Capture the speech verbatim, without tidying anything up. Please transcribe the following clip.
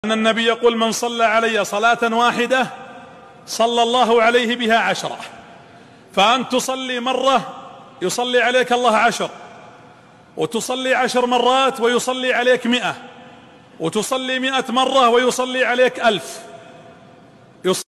أن النبي يقول: من صلى علي صلاة واحدة صلى الله عليه بها عشرة. فأن تصلي مرة يصلي عليك الله عشر، وتصلي عشر مرات ويصلي عليك مئة، وتصلي مئة مرة ويصلي عليك ألف.